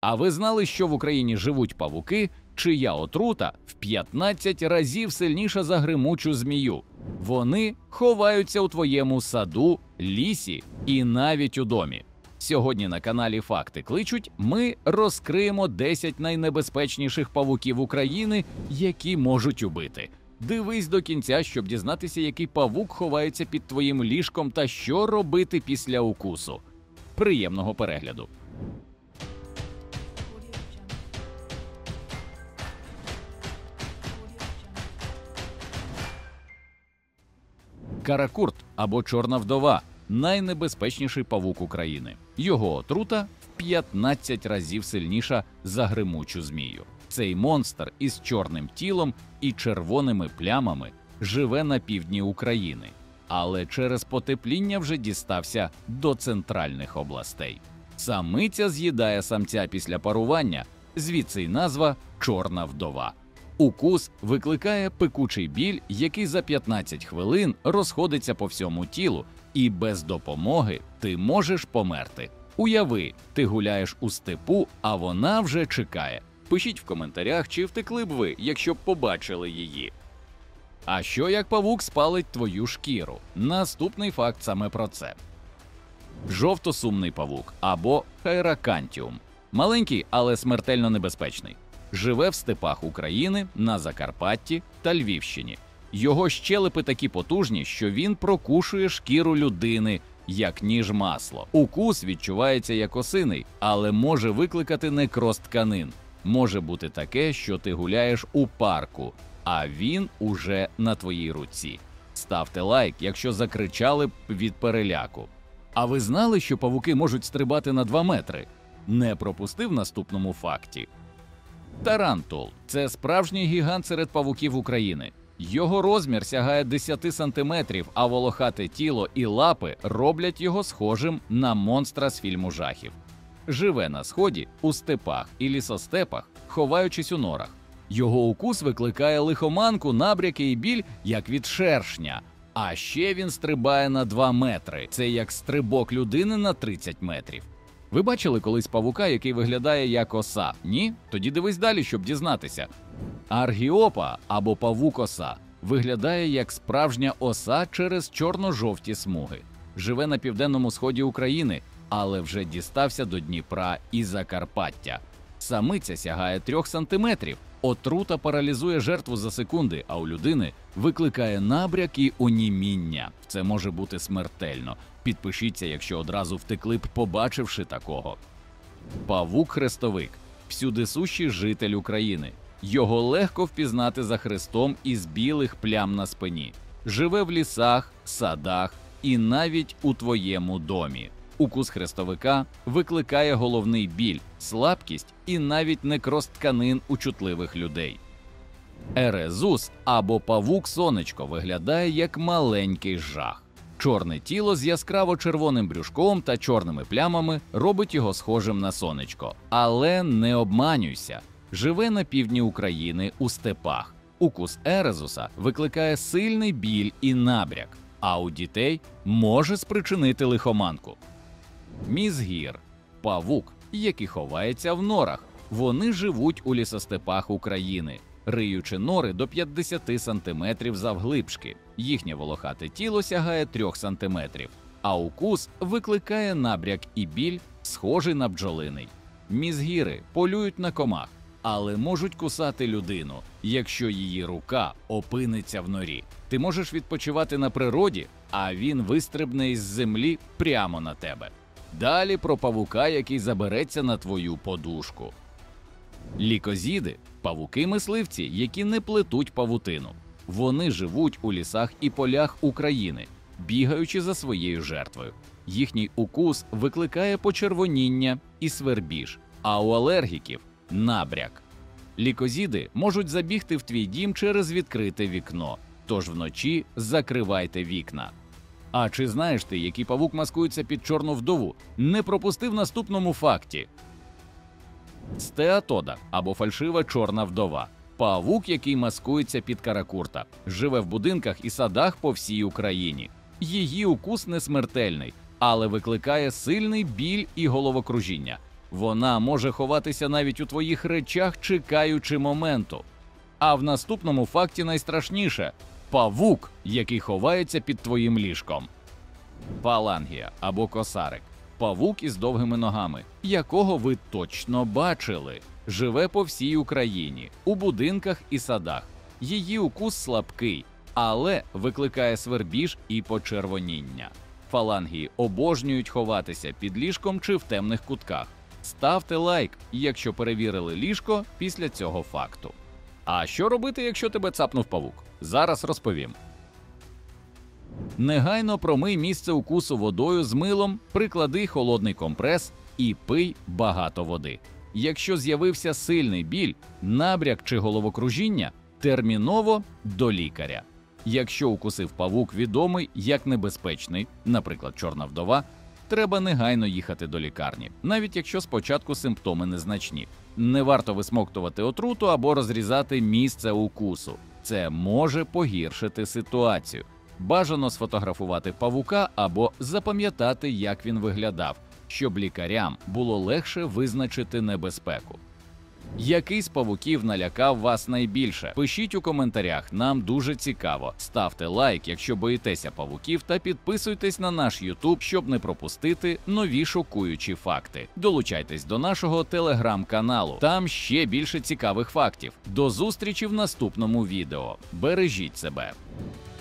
А ви знали, що в Україні живуть павуки, чия отрута в 15 разів сильніша за гримучу змію? Вони ховаються у твоєму саду, лісі і навіть у домі. Сьогодні на каналі «Факти кличуть» ми розкриємо 10 найнебезпечніших павуків України, які можуть убити. Дивись до кінця, щоб дізнатися, який павук ховається під твоїм ліжком та що робити після укусу. Приємного перегляду! Каракурт або чорна вдова – найнебезпечніший павук України. Його отрута в 15 разів сильніша за гримучу змію. Цей монстр із чорним тілом і червоними плямами живе на півдні України, але через потепління вже дістався до центральних областей. Самиця з'їдає самця після парування, звідси й назва «чорна вдова». Укус викликає пекучий біль, який за 15 хвилин розходиться по всьому тілу, і без допомоги ти можеш померти. Уяви, ти гуляєш у степу, а вона вже чекає. Пишіть в коментарях, чи втекли б ви, якщо б побачили її. А що як павук спалить твою шкіру? Наступний факт саме про це. Жовтосумний павук або хайракантіум. Маленький, але смертельно небезпечний. Живе в степах України, на Закарпатті та Львівщині. Його щелепи такі потужні, що він прокушує шкіру людини, як ніж масло. Укус відчувається як осиний, але може викликати некроз тканин. Може бути таке, що ти гуляєш у парку, а він уже на твоїй руці. Ставте лайк, якщо закричали б від переляку. А ви знали, що павуки можуть стрибати на 2 метри? Не пропусти в наступному факті. Тарантул – це справжній гігант серед павуків України. Його розмір сягає 10 сантиметрів, а волохате тіло і лапи роблять його схожим на монстра з фільму жахів. Живе на сході, у степах і лісостепах, ховаючись у норах. Його укус викликає лихоманку, набряки і біль, як від шершня. А ще він стрибає на 2 метри. Це як стрибок людини на 30 метрів. Ви бачили колись павука, який виглядає як оса? Ні? Тоді дивись далі, щоб дізнатися. Аргіопа або павук-оса виглядає як справжня оса через чорно-жовті смуги. Живе на південному сході України, але вже дістався до Дніпра і Закарпаття. Самиця сягає 3 сантиметрів. Отрута паралізує жертву за секунди, а у людини викликає набряк і оніміння. Це може бути смертельно. Підпишіться, якщо одразу втекли б, побачивши такого. Павук-хрестовик – всюдисущий житель України. Його легко впізнати за хрестом із білих плям на спині. Живе в лісах, садах і навіть у твоєму домі. Укус хрестовика викликає головний біль, слабкість і навіть некроз тканин у чутливих людей. Ерезус або павук-сонечко виглядає як маленький жах. Чорне тіло з яскраво-червоним брюшком та чорними плямами робить його схожим на сонечко. Але не обманюйся, живе на півдні України у степах. Укус ерезуса викликає сильний біль і набряк, а у дітей може спричинити лихоманку. Мізгір – павук, який ховається в норах. Вони живуть у лісостепах України, риючи нори до 50 сантиметрів завглибшки. Їхнє волохате тіло сягає 3 сантиметрів, а укус викликає набряк і біль, схожий на бджолиний. Мізгіри полюють на комах, але можуть кусати людину, якщо її рука опиниться в норі. Ти можеш відпочивати на природі, а він вистрибне із землі прямо на тебе. Далі про павука, який забереться на твою подушку. Лікозіди – павуки-мисливці, які не плетуть павутину. Вони живуть у лісах і полях України, бігаючи за своєю жертвою. Їхній укус викликає почервоніння і свербіж, а у алергіків – набряк. Лікозіди можуть забігти в твій дім через відкрите вікно, тож вночі закривайте вікна. А чи знаєш ти, який павук маскується під чорну вдову? Не пропусти в наступному факті. Стеатода або фальшива чорна вдова – павук, який маскується під каракурта, живе в будинках і садах по всій Україні. Її укус не смертельний, але викликає сильний біль і головокружіння. Вона може ховатися навіть у твоїх речах, чекаючи моменту. А в наступному факті найстрашніше – павук, який ховається під твоїм ліжком. Фалангія або косарик – павук із довгими ногами, якого ви точно бачили. Живе по всій Україні, у будинках і садах. Її укус слабкий, але викликає свербіж і почервоніння. Фалангії обожнюють ховатися під ліжком чи в темних кутках. Ставте лайк, якщо перевірили ліжко після цього факту. А що робити, якщо тебе цапнув павук? Зараз розповім. Негайно промий місце укусу водою з милом, приклади холодний компрес і пий багато води. Якщо з'явився сильний біль, набряк чи головокружіння, терміново до лікаря. Якщо укусив павук відомий як небезпечний, наприклад, чорна вдова, треба негайно їхати до лікарні, навіть якщо спочатку симптоми незначні. Не варто висмоктувати отруту або розрізати місце укусу. Це може погіршити ситуацію. Бажано сфотографувати павука або запам'ятати, як він виглядав, щоб лікарям було легше визначити небезпеку. Який з павуків налякав вас найбільше? Пишіть у коментарях, нам дуже цікаво. Ставте лайк, якщо боїтеся павуків, та підписуйтесь на наш YouTube, щоб не пропустити нові шокуючі факти. Долучайтесь до нашого телеграм-каналу, там ще більше цікавих фактів. До зустрічі в наступному відео. Бережіть себе!